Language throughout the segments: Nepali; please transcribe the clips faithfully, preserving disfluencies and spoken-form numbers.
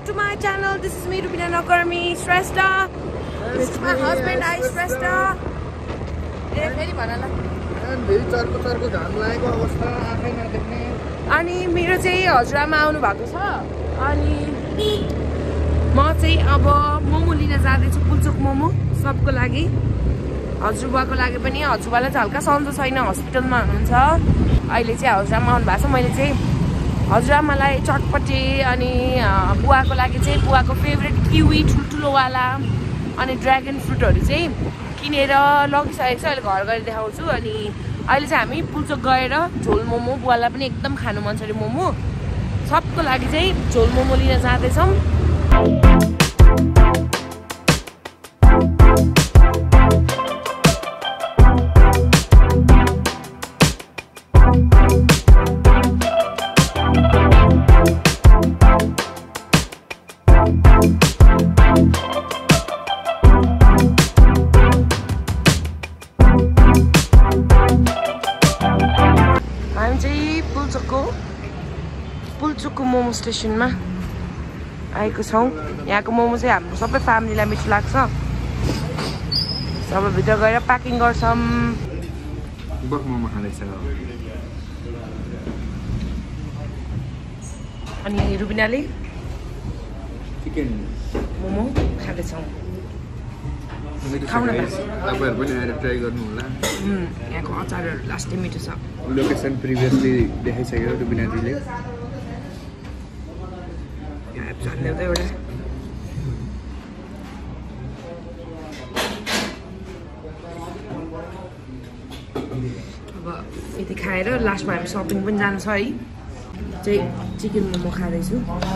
back to my channel. This is me, Rubina Nakarmi, Shrestha. This is my husband, I Shrestha. अनि मेरो चाहिँ हजुरआमा आउनु भएको छ अनि म चाहिँ अब मोमो लिन जाँदैछु पुल्चोक मोमो सबको लागि हजुरबाको लागि पनि हजुरबालाई चाहिँ हल्का सन्चो छैन हस्पिटलमा हुनुहुन्छ अहिले चाहिँ हजुरआमा आउनु भएको छ मैले चाहिँ हजुरआमालाई चटपटे अनि बुवाको लागि चाहिँ बुवाको फेभरेट किवी ठुल्ठुलोवाला अनि ड्र्यागन फ्रुटहरू चाहिँ किनेर लगिसकेको छ अहिले घर गएर देखाउँछु अनि अहिले चाहिँ हामी पुल्चोक गएर झोल मोमो बुवालाई पनि एकदम खानु मन छ अरे मोमो सबको लागि चाहिँ झोल मोमो लिन जाँदैछौँ पुल्चोकको मोमो स्टेसनमा आएको छौँ यहाँको मोमो चाहिँ हाम्रो सबै फ्यामिलीलाई मिठो लाग्छ सबै भित्र गएर प्याकिङ गर्छौँ बफ मोमो खाँदैछ अनि रुबिनाले चिकन मोमो खाँदैछौँ तपाईहरु पनि आएर ट्राई गर्नु होला यहाँको अचारहरू लास्टै मिठो छ लोकेसन प्रिभियसली देखाइसक्यो रुबिनाजीले एउटा अब यति खाएर लास्टमा हामी सपिङ पनि जानु छ है चाहिँ चिकन मोमो खाँदैछु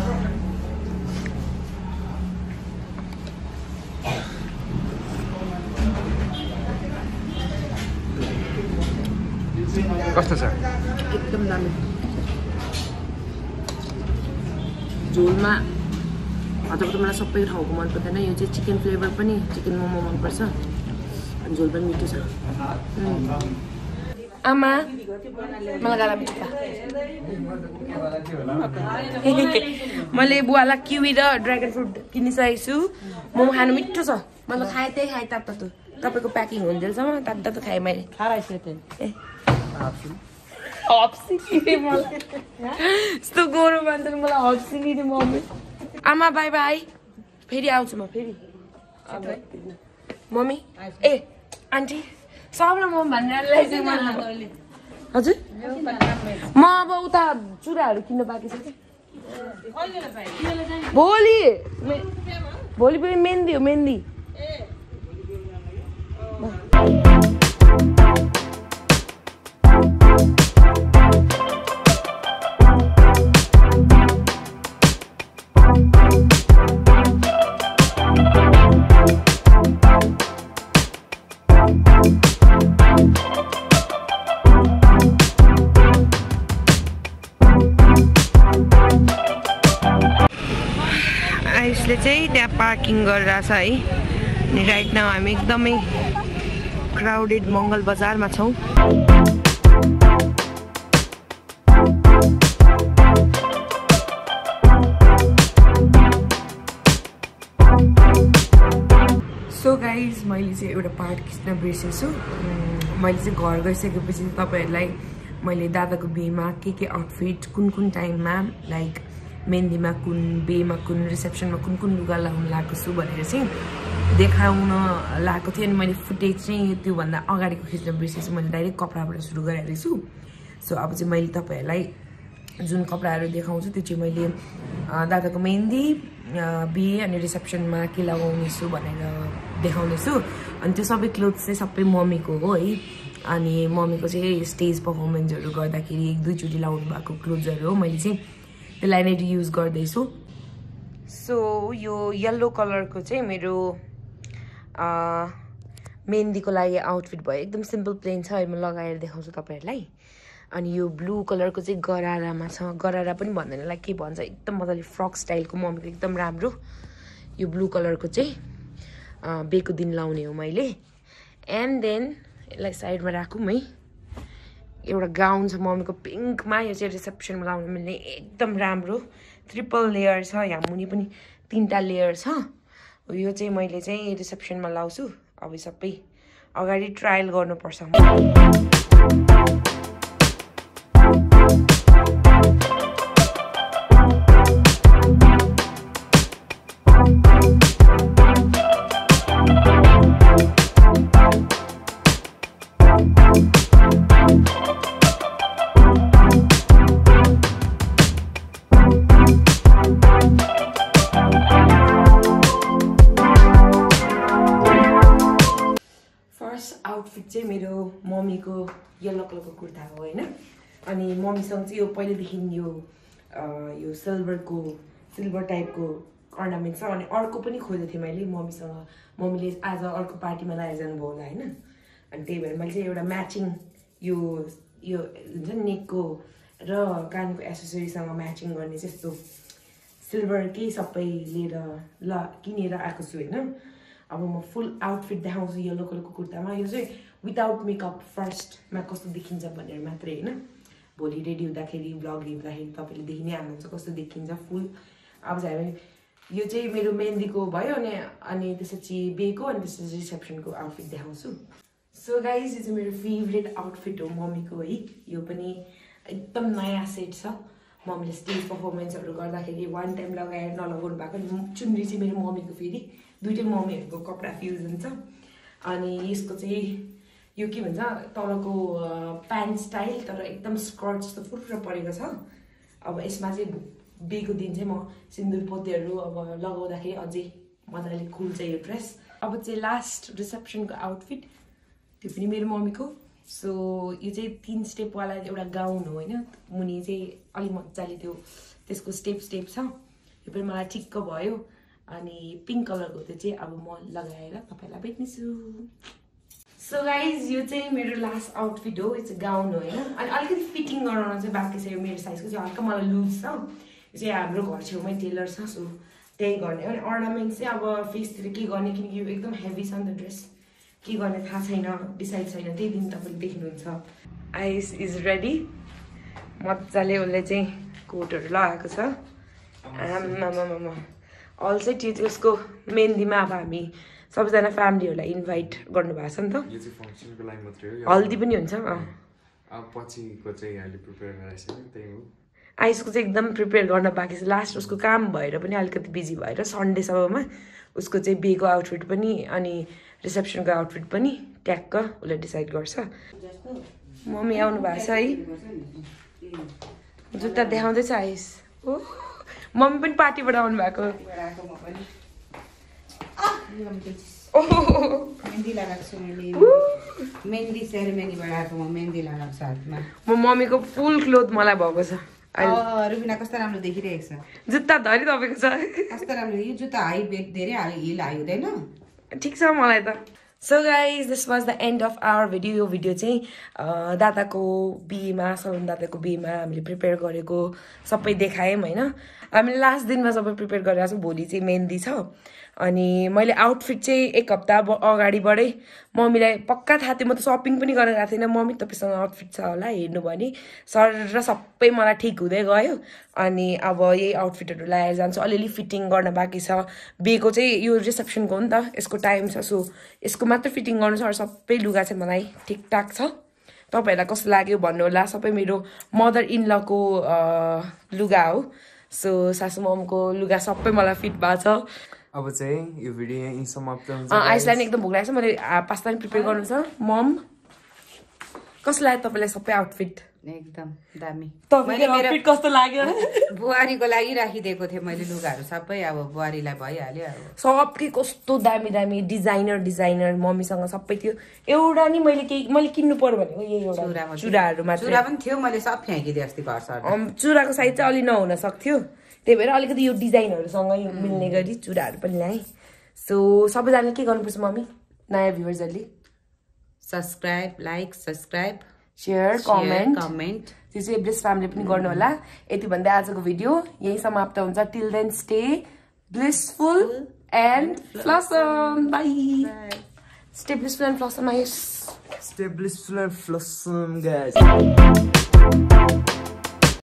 कस्तो छ एकदम दामी झोलमा हजुरको त मलाई सबै ठाउँको मन पर्दैन यो चाहिँ चिकन फ्लेभर पनि चिकन मोमो मनपर्छ अनि झोल पनि मिठो छ आमा मलाई गाला मिठो मैले बुवालाई किवी र ड्र्यागन फ्रुट किनिसकेको छु मोमो खानु मिठो छ मैले खाएँ त्यही खाएँ तातो तातो तपाईँको प्याकिङ हुन्जेलसम्म तातो तातो खाएँ मैले ए यस्तो गोरो मान्छेले मलाई हप्सिङ नि मम्मी आमा बाई बाई फेरि आउँछु म फेरि मम्मी ए आन्टी सबलाई म भनेर ल्याइदिएँ हजुर म अब उता चुराहरू किन्नु बाँकी छ कि भोलि भोलि पनि मेहन्दी हो मेहन्दी चाहिँ त्यहाँ पार्किङ गरिरहेछ है अनि राइट नाउ हामी एकदमै क्राउडेड मङ्गल बजारमा छौँ सो गाइज मैले चाहिँ एउटा पार्ट खिच्न बिर्सेछु मैले चाहिँ घर गइसकेपछि तपाईँहरूलाई मैले दादाको बिहेमा के के आउटफिट कुन कुन टाइममा लाइक मेहन्दीमा कुन बेमा कुन रिसेप्सनमा कुन कुन लुगा लगाउनु लागेको छु भनेर चाहिँ देखाउन लागेको थिएँ अनि मैले फुटेज चाहिँ त्योभन्दा अगाडिको खिच्न बिर्सेछु मैले डाइरेक्ट कपडाबाट सुरु गरिरहेको छु सो अब चाहिँ मैले तपाईँहरूलाई जुन कपडाहरू देखाउँछु त्यो चाहिँ मैले दादाको मेहन्दी बिहे अनि रिसेप्सनमा के लगाउने छु भनेर देखाउनेछु अनि त्यो सबै क्लोथ्स चाहिँ सबै मम्मीको हो है अनि मम्मीको चाहिँ स्टेज पर्फर्मेन्सहरू गर्दाखेरि एक दुईचोटि लाउनु भएको क्लोथ्सहरू हो मैले चाहिँ त्यसलाई नै रियुज गर्दैछु सो यो येल्लो कलरको चाहिँ मेरो मेहन्दीको लागि आउटफिट भयो एकदम सिम्पल प्लेन छ म लगाएर देखाउँछु तपाईँहरूलाई अनि यो ब्लू कलरको चाहिँ गरारामा छ गरारा पनि भन्दैनलाई के भन्छ एकदम मजाले फ्रक स्टाइलको मम्मीको एकदम राम्रो यो ब्लू कलरको चाहिँ बेको दिन लाउने हो मैले एन्ड देन यसलाई साइडमा राखौँ है एउटा गाउन छ मम्मीको पिङ्कमा यो चाहिँ रिसेप्सनमा लाउनु मिल्ने एकदम राम्रो ट्रिपल लेयर छ यहाँ मुनि पनि तीनटा लेयर छ यो चाहिँ मैले चाहिँ रिसेप्सनमा लाउँछु अब सबै अगाडि ट्रायल गर्नुपर्छ आउटफिट चाहिँ मेरो मम्मीको येलो कलरको कुर्ता हो हैन अनि मम्मीसँग चाहिँ यो पहिलेदेखि यो यो सिल्भरको सिल्भर टाइपको अर्नामेन्ट छ अनि अर्को पनि खोजेको थिएँ मैले मम्मीसँग मम्मीले आज अर्को पार्टीमा लगाएर जानुभयो होला हैन अनि त्यही भएर मैले चाहिँ एउटा म्याचिङ यो यो हुन्छ नि नेकको र कानको एसेसरीसँग म्याचिङ गर्ने चाहिँ यस्तो सिल्भरकै सबै लिएर ल किनेर आएको छु हैन अब म फुल आउटफिट देखाउँछु येलो कलरको कुर्तामा यो चाहिँ विदाउट मेकअप फर्स्टमा कस्तो देखिन्छ भनेर मात्रै हैन भोलि रेडी हुँदाखेरि ब्लग हेर्दाखेरि तपाईँले देखि नै हाल्नुहुन्छ कस्तो देखिन्छ फुल अब चाहिँ हामी यो चाहिँ मेरो मेहन्दीको भयो अनि अनि त्यसपछि बेको अनि त्यसपछि रिसेप्सनको आउटफिट देखाउँछु सो गाइज यो चाहिँ मेरो फेभरेट आउटफिट हो मम्मीको है यो पनि एकदम नयाँ सेट छ मम्मीले स्टेज पर्फर्मेन्सहरू गर्दाखेरि वान टाइम लगाएर नलगाउनु भएको चुन्नी चाहिँ मेरो मम्मीको फेरि दुईटै मम्मीहरूको कपडा फ्युजन छ अनि यसको चाहिँ यो के भन्छ तलको प्यान्ट स्टाइल तर एकदम स्कर्ट जस्तो फुर्र परेको छ अब यसमा चाहिँ बेको दिन चाहिँ म सिन्दुर पोतेहरू अब लगाउँदाखेरि अझै मजाले खुल्छ यो ड्रेस अब चाहिँ लास्ट रिसेप्सनको आउटफिट त्यो पनि मेरो मम्मीको सो यो चाहिँ तीन स्टेपवाला एउटा गाउन हो होइन मुनि चाहिँ अलि मजाले त्यो त्यसको स्टेप स्टेप छ यो पनि मलाई ठिक्क भयो अनि पिङ्क कलरको त्यो चाहिँ अब म लगाएर तपाईँलाई भेट्नेछु सो गाइज यो चाहिँ मेरो लास्ट आउटफिट हो यो चाहिँ गाउन हो होइन अनि अलिकति फिटिङ गराउन चाहिँ बाँकी छ यो मेरो साइजको चाहिँ हल्का मलाई लुज छ यो चाहिँ हाम्रो घर छेउमै टेलर छ सो त्यही गर्ने अनि अर्नामेन्ट चाहिँ अब फेसतिर के गर्ने किनकि यो एकदम हेभी छ नि त ड्रेस के गर्ने थाहा छैन डिसाइड छैन त्यही दिन तपाईँले देख्नुहुन्छ आइस इज रेडी मजाले उसले चाहिँ कोटहरू लगाएको छ आमामामा अल चाहिँ त्यो त्यसको मेहन्दीमा अब हामी सबैजना फ्यामिलीहरूलाई इन्भाइट गर्नुभएको छ नि त यो चाहिँ फङ्सनको लागि मात्रै हो हल्दी पनि हुन्छ अब पछिको चाहिँ अहिले प्रिपेयर गराइछ नि त्यही हो आइसको चाहिँ एकदम प्रिपेयर गर्न बाँकी छ लास्ट उसको काम भएर पनि अलिकति बिजी भएर सन्डेसम्ममा उसको चाहिँ बेको आउटफिट पनि अनि रिसेप्सनको आउटफिट पनि ट्याक्क उसले डिसाइड गर्छ मम्मी आउनु भएको छ है जुत्ता देखाउँदैछ आइस ओ मम्मी पनि पार्टीबाट आउनु भएको मेहन्दी लगाएको छु मैले मेहन्दी सेरेमनीबाट आएको म मेहन्दी लगाएको छु हातमा म मम्मीको फुल क्लोथ मलाई भएको छ रुबिना कस्तो राम्रो देखिरहेको छ जुत्ता धरी तपाईँको छ कस्तो राम्रो यो जुत्ता हाई बेग धेरै हिल हाई हुँदैन ठिक छ मलाई त so guys this was the end of our video यो भिडियो चाहिँ दादाको बिहेमा सलोन दादाको बिहेमा हामीले प्रिपेयर गरेको सबै देखायौँ होइन हामीले लास्ट दिनमा सबै प्रिपेयर गरेर छौँ भोलि चाहिँ मेहन्दी छ अनि मैले आउटफिट चाहिँ एक हप्ता अगाडिबाटै मम्मीलाई पक्का थाहा थियो म त सपिङ पनि गरेर गएको थिएन मम्मी तपाईँसँग आउटफिट छ होला हेर्नु भने सर र सबै मलाई ठिक हुँदै गयो अनि अब यही आउटफिटहरू लगाएर जान्छु अलिअलि फिटिङ गर्न बाँकी छ बेको चाहिँ यो रिसेप्सनको हो नि त यसको टाइम छ सो यसको मात्र फिटिङ गर्नु छ अरू सबै लुगा चाहिँ मलाई ठिकठाक छ तपाईँहरूलाई कस्तो लाग्यो भन्नु होला सबै मेरो मदर इन लको लुगा हो सो सासु ममको लुगा सबै मलाई फिट भएको छ अब चाहिँ यो भिडियो यहीँ समाप्त हुन्छ आइसलाई एकदम भोक लागेको छ मैले पास्ता पनि प्रिपेयर गर्नु छ मम कस्तो लाग्यो तपाईँलाई सबै आउटफिट एकदम दामी तपाईँको आउटफिट कस्तो लाग्यो बुहारीको लागि राखिदिएको थिएँ मैले लुगाहरू सबै अब बुहारीलाई भइहाल्यो अब सबकै कस्तो दामी दामी डिजाइनर डिजाइनर मम्मीसँग सबै थियो एउटा नि मैले केही मैले किन्नु पर्यो भनेको यही एउटा चुराहरूमा चुरा पनि थियो मैले सब फ्याँकिदिएँ अस्ति घर सर चुराको साइज चाहिँ अलि नहुन सक्थ्यो त्यही भएर अलिकति यो डिजाइनहरूसँग मिल्ने गरी चुराहरू पनि ल्याएँ सो सबैजनाले के गर्नुपर्छ मम्मी नयाँ भ्युवर्सहरूले subscribe like subscribe share comment comment त्यो चाहिँ ब्लिस फ्यामिली पनि गर्नु होला यति भन्दै आजको भिडियो यही समाप्त हुन्छ till then stay blissful and blossom bye stay blissful and blossom guys stay blissful and blossom guys